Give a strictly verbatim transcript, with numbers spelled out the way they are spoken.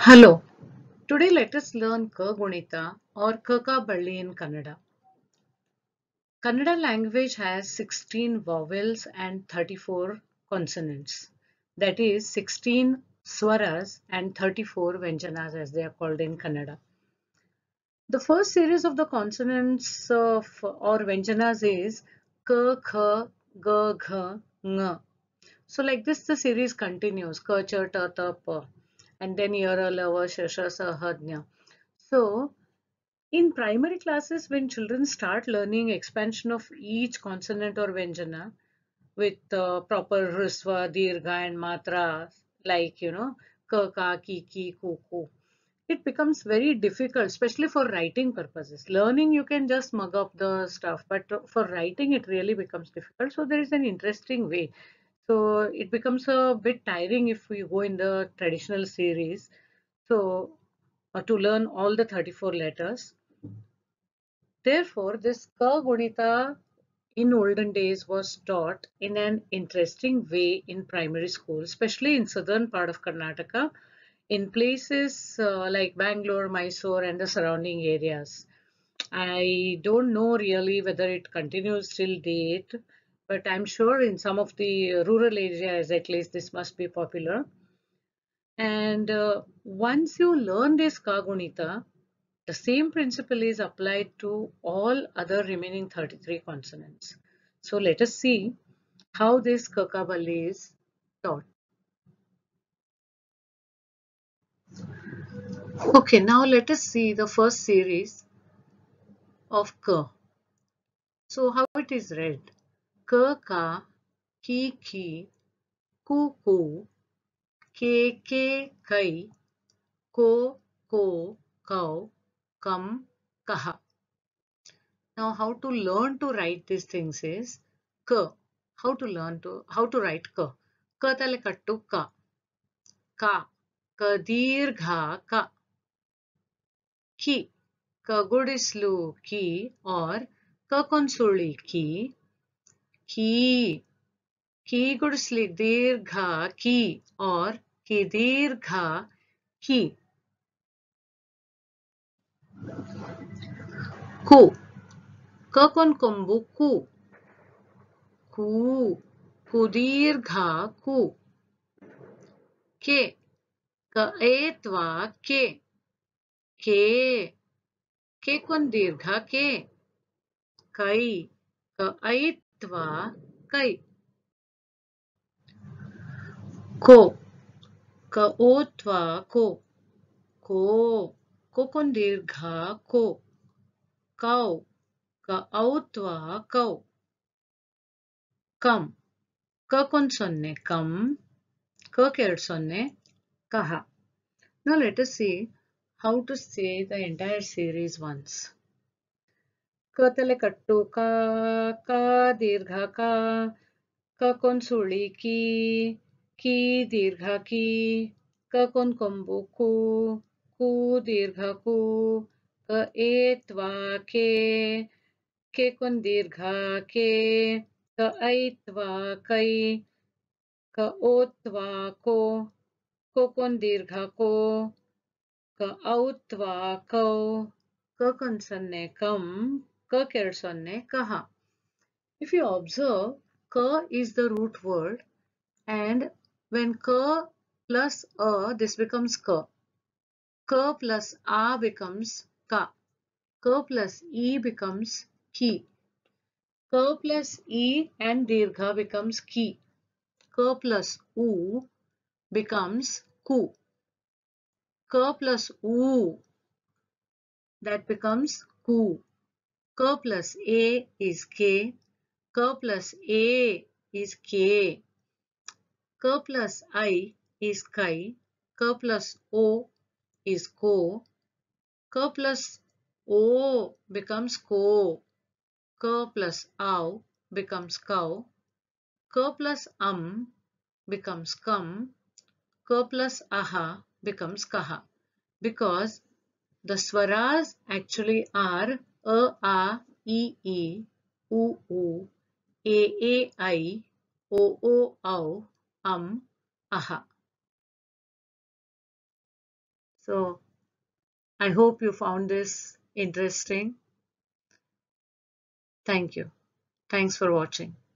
Hello. Today let us learn Kagunita or Balli in Kannada. Kannada language has sixteen vowels and thirty-four consonants. That is sixteen swaras and thirty-four vyanjanas as they are called in Kannada. The first series of the consonants of or vyanjanas is K, K, G, Gh, Ng. So like this the series continues Ka, Cha, Ta, Ta, Pa, and then Yara, Lava, Shasha, Sahadnya. So in primary classes, when children start learning expansion of each consonant or vyanjana with uh, proper hrisva, dirgha and matra, like, you know, ka, ka, ki, ki, ku, ku, it becomes very difficult, especially for writing purposes. Learning, you can just mug up the stuff, but for writing, it really becomes difficult. So there is an interesting way. So it becomes a bit tiring if we go in the traditional series. So uh, to learn all the thirty-four letters. Therefore, this Kagunita in olden days was taught in an interesting way in primary school, especially in southern part of Karnataka, in places uh, like Bangalore, Mysore and the surrounding areas. I don't know really whether it continues till date, but I'm sure in some of the rural areas at least this must be popular. And uh, once you learn this Kagunita, the same principle is applied to all other remaining thirty-three consonants. So let us see how this Kakabali is taught. Okay, now let us see the first series of K. So how it is read? K, Ka, Ki, Ki, Ku, Ku, Ke, Ke, Kai, Ko, Ko, Kau, Kam, Kaha. Now how to learn to write these things is K. How to learn to, how to write K. K tale kattu Ka. Ka. Ka dirgha Ka. Ki. Ka gudislu Ki or Ka konsuli Ki. Ki. Ki gudisli dirgha Ki or Ki dirgha Ki. Ku. Ka kon kombu Ku. Ku. Kudirgha Ku. Ke. Ka etva Ke. Ke. Ke kon dirgha Ke. Kai. Ka aitva Kai. Ko. Ka otva Ko. Ko. Ko kon dirgha Ko. Kau. Ka autva Kau. Kam. Ka kon sonne Kam. Ka ked sonne Kaha. Now let us see how to say the entire series once. Ka tale kattu Ka. Ka dirgha Ka. Ka kon suli Ki. Ki dirgha Ki. Ka kon kombu Ku. Ku dirgha Ku. Ka etva Ke. Ke kon dirgha Ke. Ka aitva Kai. Ka otva Ko. Ko kon dirgha Ko. Ka autva Kau. Ka kon sonne Kam. Ka ked sonne Kaha. If you observe, Ka is the root word, and when Ka plus A, this becomes Ka. Ka plus A becomes Ka. Ka plus E becomes Ki. Ka plus E and Dirgha becomes Ki. Ka plus U becomes Ku. Ka plus U, that becomes Ku. Ka plus A is K. Ka plus A is K. Ka plus I is Kai. Ka plus O is Ko. Ka plus O becomes Ko. Ka plus Au becomes Kau. Ka plus Am becomes Kam. Ka plus Aha becomes Kaha. Because the swaras actually are A, A, E, E, U, U, A, A, I, O, O, Au, Am, Aha. So I hope you found this interesting. Thank you. Thanks for watching.